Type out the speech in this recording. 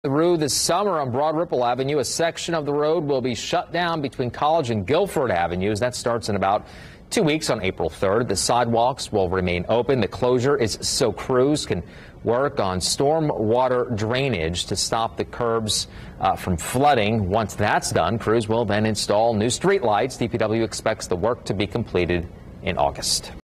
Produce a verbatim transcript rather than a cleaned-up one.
Through the summer on Broad Ripple Avenue, a section of the road will be shut down between College and Guilford Avenues. That starts in about two weeks on April third. The sidewalks will remain open. The closure is so crews can work on storm water drainage to stop the curbs uh, from flooding. Once that's done, crews will then install new street lights. D P W expects the work to be completed in August.